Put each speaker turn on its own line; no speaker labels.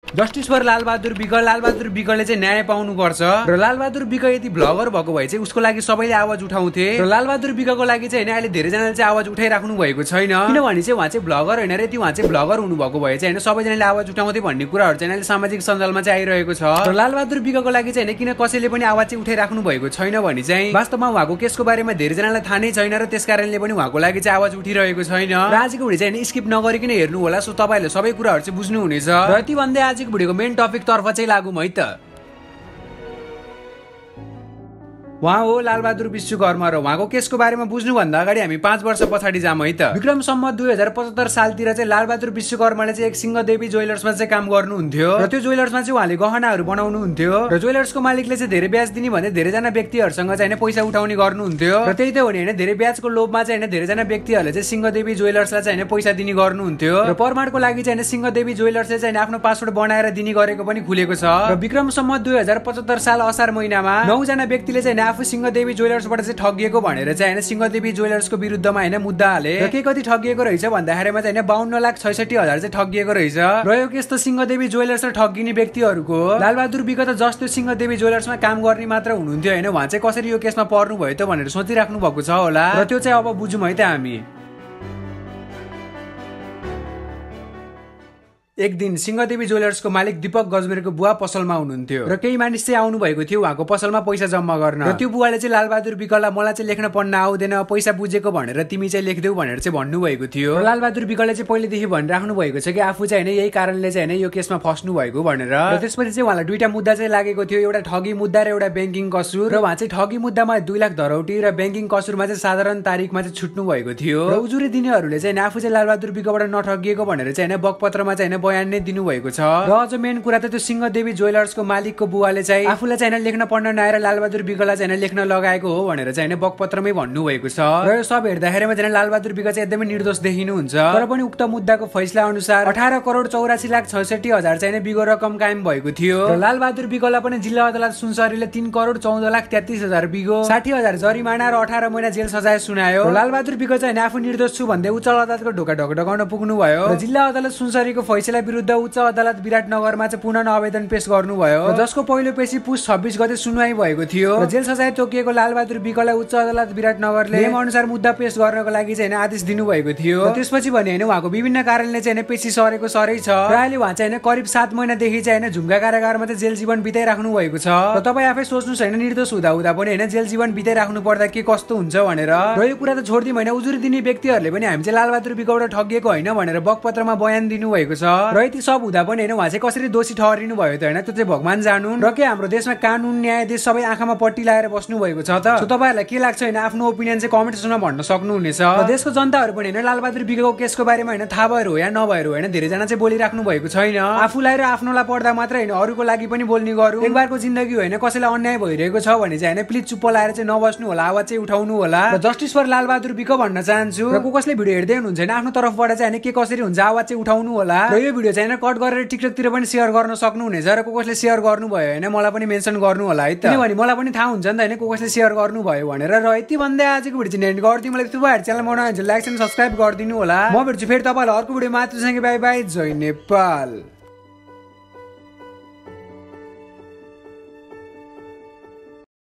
Justice for Lal Bahadur विकले चाहिँ न्याय पाउनुपर्छ र लाल बहादुर विक यदि ब्लगर भएको भए चाहिँ उसको लागि सबैले आवाज उठाउँथे र लाल बहादुर विकको लागि चाहिँ अहिले धेरैजनाले चाहिँ आवाज उठाइराख्नु भएको छैन किनभने चाहिँ उहाँ चाहिँ ब्लगर होइन र यदि उहाँ चाहिँ ब्लगर हुनुभएको भए चाहिँ सबैजनाले आवाज उठाउँथे भन्ने कुराहरू चाहिँ अहिले सामाजिक सञ्जालमा चाहिँ आइरहेको छ र लाल बहादुर विकको लागि चाहिँ किन कसैले पनि आवाज चाहिँ उठाइराख्नु भएको छैन भने चाहिँ वास्तवमा उहाँको केसको बारेमा धेरैजनालाई थाहा नै छैन र त्यसकारणले पनि उहाँको लागि चाहिँ आवाज उठिरहेको छैन र आजको भिडियो चाहिँ स्किप नगरिकन हेर्नु होला सो तपाईहरुले सबै कुराहरू चाहिँ बुझ्नु हुनेछ र यति भन्दै आजको भिडियोको मेन टपिक तर्फ चाहिँ लागौं है त। उहाँ हो लाल बहादुर विश्वकर्मा र उहाँको केसको बारेमा बुझ्नु भन्दा अगाडि हामी 5 वर्ष पछाडि जाम है त। विक्रम सम्मत 2075 सालतिर चाहिँ लाल बहादुर विश्वकर्माले चाहिँ एक सिंहदेवी ज्वेलर्समा चाहिँ काम गर्नुहुन्थ्यो र त्यो ज्वेलर्समा चाहिँ उहाँले गहनाहरू बनाउनु हुन्थ्यो र ज्वेलर्सको मालिकले चाहिँ धेरै ब्याज दिने भन्दै धेरैजना व्यक्तिहरूसँग चाहिँ पैसा उठाउने गर्नुहुन्थ्यो र त्यही त हो नि हैन, धेरै ब्याजको लोभमा चाहिँ धेरैजना व्यक्तिहरूले चाहिँ सिंहदेवी ज्वेलर्सलाई चाहिँ पैसा दिने गर्नुहुन्थ्यो र प्रमाणको लागि चाहिँ सिंहदेवी ज्वेलर्सले चाहिँ आफ्नो पासवर्ड बनाएर दिने गरेको पनि खुलेको छ र विक्रम सम्मत 2075 साल असार महिनामा 9 जना व्यक्तिले चाहिँ आफू सिंहदेवी ज्वेलर्सबाट चाहिँ ठगिएको भनेर चाहिँ सिंहदेवी ज्वेलर्सको विरुद्धमा मुद्दा हाले र के कति ठगिएको रहेछ भन्दाखेरिमा चाहिँ 52,66,000 चाहिँ ठगिएको रहेछ र यो केस त सिंहदेवी ज्वेलर्स ठगिने व्यक्तिहरूको लाल बहादुर विक त जस्तो सिंहदेवी ज्वेलर्समा काम गर्ने मात्र हुनुहुन्थ्यो हैन, उहाँ चाहिँ कसरी यो केसमा पर्नु भयो त भनेर सोचिराख्नु भएको छ होला र त्यो चाहिँ अब बुझौँ है त हामी। एक दिन सिंहदेवी ज्वेलर्सको मालिक दीपक गजमेरको बुवा पसलमा हुनुहुन्थ्यो र केही मानिस चाहिँ आउनु भएको थियो उहाँको पसलमा पैसा जम्मा गर्न र त्यो बुवाले चाहिँ लाल बहादुर विकलाई मलाई चाहिँ लेख्न पढ्न आउँदैन, पैसा बुझेको भनेर तिमी चाहिँ लेख्देऊ भनेर चाहिँ भन्नु भएको थियो र लाल बहादुर विकले चाहिँ पहिलेदेखि भनिराख्नु भएको छ कि आफू चाहिँ यही कारणले चाहिँ यो केसमा फस्नु भएको भनेर र त्यसपछि चाहिँ उहाँलाई दुईटा मुद्दा चाहिँ लागेको थियो, एउटा ठगी मुद्दा र एउटा ब्याङ्किङ कसुर र उहाँ चाहिँ ठगी मुद्दामा 2 लाख धरौटी र ब्याङ्किङ कसुरमा चाहिँ साधारण तारिखमा चाहिँ छुट्नु भएको थियो र उजुरी दिनेहरूले चाहिँ आफू चाहिँ लाल बहादुर विकबाट नठगिएको भनेर चाहिँ बकपत्रमा चाहिँ बयान नै दिनु भएको छ र अझ मेन कुरा त त्यो सिंहदेवी ज्वेलर्सको मालिकको बुवाले चाहिँ आफूलाई चाहिँ लेख्न पढ्न नआएर लाल बहादुर विकलाई चाहिँ लेख्न लगाएको हो भनेर चाहिँ बकपत्रमै भन्नु भएको छ र यो सब हेर्दाखेरिमा चाहिँ लाल बहादुर विक चाहिँ एकदमै निर्दोष देखिनुहुन्छ तर पनि उक्त मुद्दाको फैसला अनुसार 18,84,66,000 चाहिँ बिगो रकम कायम भएको थियो र लाल बहादुर विकलाई पनि जिल्ला अदालत सुनसरीले 3,14,33,000 बिगो 60,000 जरिमाना र 18 महिना जेल सजाय सुनायो र लाल बहादुर विक चाहिँ आफू निर्दोष छु भन्दै उच्च अदालतको ढोका ढकढकाउन पुग्नु भयो र जिल्ला अदालत सुनसरीको फैसला विरुद्ध उच्च अदालत विराटनगरमा चाहिँ पुनः आवेदन पेश गर्नुभयो र जसको पहिलो पेशी पुस 26 गते सुनवाई भएको थियो र जेल सजाय तोकिएको लाल बहादुर विकलाई उच्च अदालत विराटनगरले नियम अनुसार मुद्दा पेश गर्नको लागि चाहिँ आदेश दिनुभएको थियो र त्यसपछि भने उहाँको विभिन्न कारणले चाहिँ पेशी सरेको सरै छ र अहिले उहाँ चाहिँ करिब 7 महिनादेखि चाहिँ झुम्का कारागारमा चाहिँ जेल जीवन बिताइराख्नु भएको छ र तपाई आफै सोच्नुस् हैन, निर्दोष हुँदा हुँदा पनि जेल जीवन बिताइराख्नु पर्दा के कस्तो हुन्छ भनेर र यो कुरा त छोड्दिम हैन, उजुरी दिने व्यक्तिहरूले पनि हामी चाहिँ लाल बहादुर विकबाट ठगिएको होइन भनेर बकपत्रमा बयान दिनु भएको छ र यति सब हुँदा पनि उहाँ चाहिँ कसरी दोषी ठहरिनु भयो त हैन, त्यो चाहिँ भगवान जानुन् र के हाम्रो देशमा कानुन न्यायाधीश सबै आँखामा पट्टी लगाएर बस्नु भएको छ त। तपाईहरुलाई के लाग्छ हैन, आफ्नो ओपिनियन चाहिँ कमेन्ट सेक्सनमा भन्न सक्नुहुनेछ र देशको जनताहरु पनि लाल बहादुर विकको केसको बारेमा थाहा भएर हो या नभएर हो धेरैजना चाहिँ बोलिराख्नु भएको छैन। आफूलाई र आफ्नोलाई पर्दा मात्र हैन अरूको लागि पनि बोल्ने गरौँ। एक बारको जिन्दगी होइन, कसैलाई अन्याय भइरहेको छ भने चाहिँ प्लिज चुप्प लाएर चाहिँ नबस्नु होला, आवाज चाहिँ उठाउनु होला र जस्टिस फर लाल बहादुर विक भन्न चाहन्छु र कसले भिडियो हेर्दै हुनुहुन्छ आफ्नो तर्फबाट चाहिँ के कसरी हुन्छ आवाज चाहिँ उठाउनु होला र यो भिडियो चाहिँ कट गरेर टिकटकतिर पनि शेयर गर्न सक्नुहुनेछ र कसले शेयर गर्नुभयो हैन मलाई पनि मेन्सन गर्नु होला है त, किनभने मलाई पनि थाहा हुन्छ नि त हैन कसले शेयर गर्नुभयो भनेर। र यति भन्दै आजको भिडियो चाहिँ एन्ड गर्दिनु। मलाई तपाईहरु च्यानल बनाउनुहुन्छ लाइक एन्ड सब्स्क्राइब गरिदिनु होला। म भेट्छु फेरि तपाईहरुलाई अर्को भिडियोमा। त्यतिसम्म बाइ बाइ, जय नेपाल।